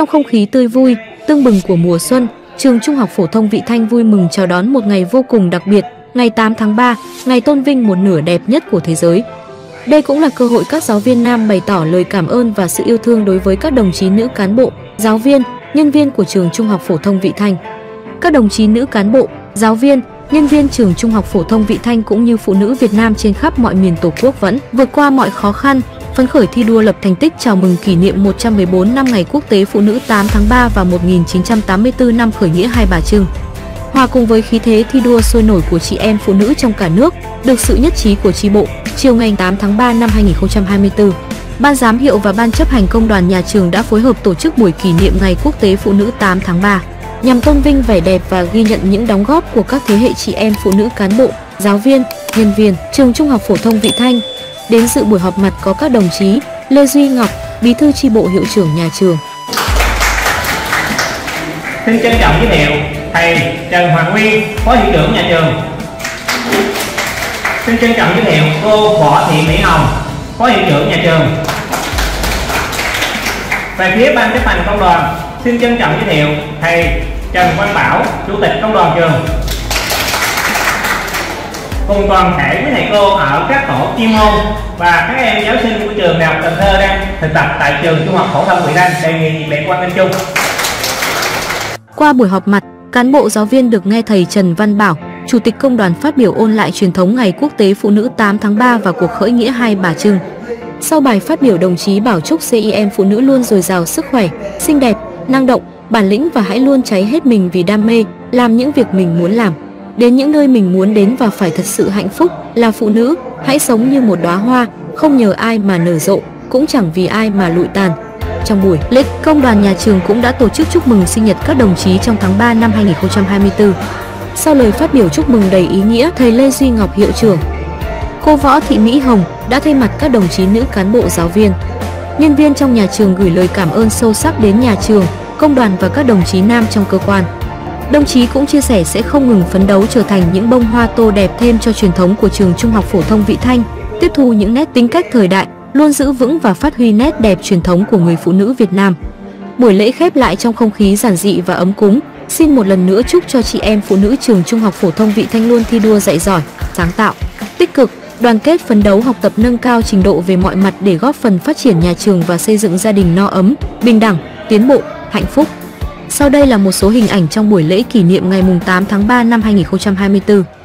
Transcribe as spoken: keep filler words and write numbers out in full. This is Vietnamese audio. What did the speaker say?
Trong không khí tươi vui, tưng bừng của mùa xuân, trường Trung học phổ thông Vị Thanh vui mừng chào đón một ngày vô cùng đặc biệt, ngày tám tháng ba, ngày tôn vinh một nửa đẹp nhất của thế giới. Đây cũng là cơ hội các giáo viên nam bày tỏ lời cảm ơn và sự yêu thương đối với các đồng chí nữ cán bộ, giáo viên, nhân viên của trường Trung học phổ thông Vị Thanh. Các đồng chí nữ cán bộ, giáo viên, nhân viên trường Trung học phổ thông Vị Thanh cũng như phụ nữ Việt Nam trên khắp mọi miền Tổ quốc vẫn vượt qua mọi khó khăn, phấn khởi thi đua lập thành tích chào mừng kỷ niệm một trăm mười bốn năm Ngày Quốc tế Phụ nữ tám tháng ba và một nghìn chín trăm tám mươi tư năm khởi nghĩa Hai Bà Trưng. Hòa cùng với khí thế thi đua sôi nổi của chị em phụ nữ trong cả nước, được sự nhất trí của chi bộ, chiều ngày tám tháng ba năm hai nghìn không trăm hai mươi tư, Ban giám hiệu và Ban chấp hành công đoàn nhà trường đã phối hợp tổ chức buổi kỷ niệm Ngày Quốc tế Phụ nữ tám tháng ba, nhằm tôn vinh vẻ đẹp và ghi nhận những đóng góp của các thế hệ chị em phụ nữ cán bộ, giáo viên, nhân viên trường Trung học phổ thông Vị Thanh. Đến dự buổi họp mặt có các đồng chí Lê Duy Ngọc, Bí thư chi bộ hiệu trưởng nhà trường. Xin trân trọng giới thiệu thầy Trần Hoàng Nguyên, Phó hiệu trưởng nhà trường. Xin trân trọng giới thiệu cô Võ Thị Mỹ Hồng, Phó hiệu trưởng nhà trường. Về phía Ban chấp hành công đoàn, xin trân trọng giới thiệu thầy Trần Văn Bảo, Chủ tịch công đoàn trường. Cùng toàn thể với thầy cô ở các tổ chuyên môn và các em giáo sinh của trường Đại học Cần Thơ đang thực tập tại trường Trung học phổ thông Vị Thanh đề nghị nhiệt liệt hoan nghênh chung. Qua buổi họp mặt, cán bộ giáo viên được nghe thầy Trần Văn Bảo, Chủ tịch công đoàn phát biểu ôn lại truyền thống Ngày Quốc tế Phụ nữ tám tháng ba và cuộc khởi nghĩa Hai Bà Trưng. Sau bài phát biểu, đồng chí bảo chúc chị em phụ nữ luôn dồi dào sức khỏe, xinh đẹp, năng động, bản lĩnh và hãy luôn cháy hết mình vì đam mê, làm những việc mình muốn làm, đến những nơi mình muốn đến và phải thật sự hạnh phúc. Là phụ nữ, hãy sống như một đóa hoa, không nhờ ai mà nở rộ, cũng chẳng vì ai mà lụi tàn. Trong buổi lễ, công đoàn nhà trường cũng đã tổ chức chúc mừng sinh nhật các đồng chí trong tháng ba năm hai nghìn không trăm hai mươi tư. Sau lời phát biểu chúc mừng đầy ý nghĩa, thầy Lê Duy Ngọc, hiệu trưởng, cô Võ Thị Mỹ Hồng đã thay mặt các đồng chí nữ cán bộ, giáo viên, nhân viên trong nhà trường gửi lời cảm ơn sâu sắc đến nhà trường, công đoàn và các đồng chí nam trong cơ quan. Đồng chí cũng chia sẻ sẽ không ngừng phấn đấu trở thành những bông hoa tô đẹp thêm cho truyền thống của trường Trung học phổ thông Vị Thanh, tiếp thu những nét tính cách thời đại, luôn giữ vững và phát huy nét đẹp truyền thống của người phụ nữ Việt Nam. Buổi lễ khép lại trong không khí giản dị và ấm cúng. Xin một lần nữa chúc cho chị em phụ nữ trường Trung học phổ thông Vị Thanh luôn thi đua dạy giỏi, sáng tạo, tích cực, đoàn kết phấn đấu học tập, nâng cao trình độ về mọi mặt để góp phần phát triển nhà trường và xây dựng gia đình no ấm, bình đẳng, tiến bộ, hạnh phúc. Sau đây là một số hình ảnh trong buổi lễ kỷ niệm ngày tám tháng ba năm hai nghìn không trăm hai mươi tư.